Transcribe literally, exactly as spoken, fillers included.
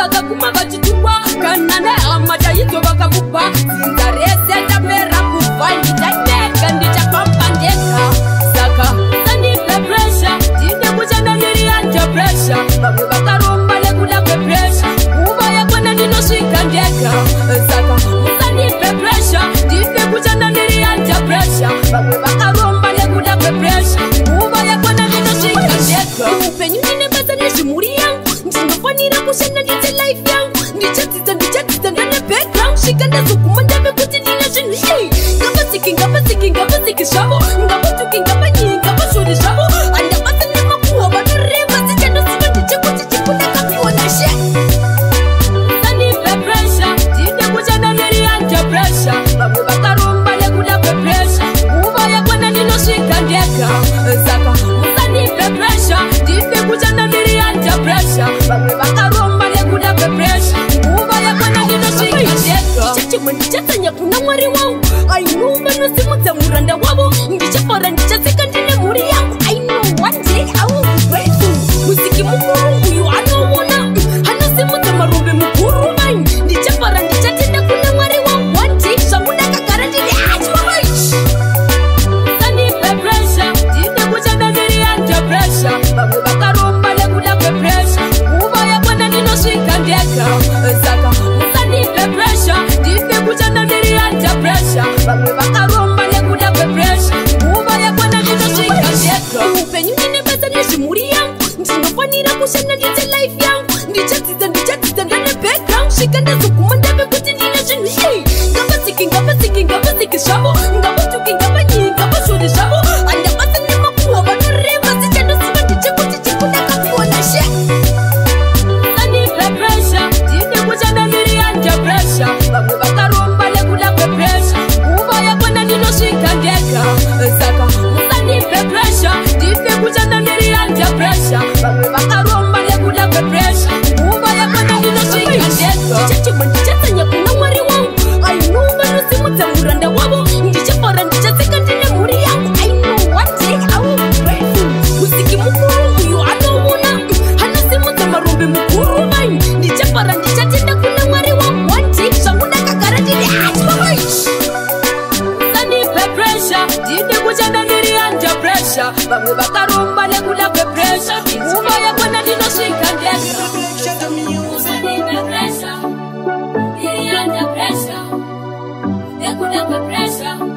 bakaguma bachitukwa kana ne amada yito bakakupa sindarese ndamera kuva nditaneka ndichapamba ndeka saka sandipe pressure ndine kuchana ndiri under pressure bamwe bakaromba nekuda kwepressure kuva yakwana ndinosvika ndeka saka musandipe pressure ndine kuchana ndiri under pressure bamwe bakaromba nekuda kwepressure kuva yakwana ndinosvika ndeka upenyu ndine basa nezvimhuri yangu ndinofanira kushanda ndite life yangu ndichadzidza ndichadzidza ndane background svika ndazoguma ndave kuti ndine zvinhu ei ngavasiki ngavasiki ngavasiki zvavo ngavatuki ngavanyi ngavashori zvavo handabasa nemakuhwa vanoreva sichandosiva ndichekuti chikundakapiwa nashe sandipe pressure ndine kushanda ndiri under pressure vamwe vakaromba nekuda kwepressure nguva yakwana ndinosvika ndega saka musandipe pressure ndine kushanda ndiri under pressure vamwe vakaromba nekuda kwepressure nguva yakwana ndinosvika ndega ndichachimwe ndichatsanya kuna mwari wangu aino vanosimudza muranda wavo ndichafara ndichatsika ndine mhuri yangu aino one day I will be grateful musiki mukuru uyu anoona anosimudza marombe mukuru vanyu ndichafara ndichatenda kuna mwari wangu one day zvangu ndakagara ndiri achwaish sandipe pressure ndine kuchanda ndiri under pressure vamwe vakaromba nekuda kwepressure nguva yakwana ndinosvika ndega saka musandipe pressure ndine kuchanda ndiri under pressure vamwe vakaromba nekuda kwepressure nguva yakwana ndinosvika ndega upenyu ndine basa nezvimhuri yangu ndinofanira kushanda ndite life yangu ndichadzidza ndichadzidza ndane background svika ndazoguma ndave kuti ndine zvinhu ei ngavasiki ngavasiki ngavasiki zvavo ngavatuki ngavanyi ngavashori zvavo handabasa nemakuhwa vanoreva sichandosiva ndichekuti chikundakapiwa nashe sandipe pressure ndine kuchanda ndiri under pressure vamwe vakaromba nekuda kwepressure nguva yakwana ndinosvika ndega saka musandipe pressure ndine kuchanda ndiri under pressure vamwe vakaromba nekuda kwepressure nguva yakwana ndinosvika ndega ndichachimwe ndichatsanya kuna mwari wangu aino vanosimudza muranda wavo ndichafara ndichatsika ndine mhuri yangu aino one day I will be grateful musiki mukuru uyu anoona anosimudza marombe mukuru vanyu ndichafara ndichatenda kuna mwari wangu one day zvangu ndakagara ndiri achwaish sandipe pressure ndine kuchanda ndiri under pressure vamwe vakaromba nekuda kwepressure nguva yakwana ndinosvika ndega musandipe pressure ndiri under pressure nekuda kwepressure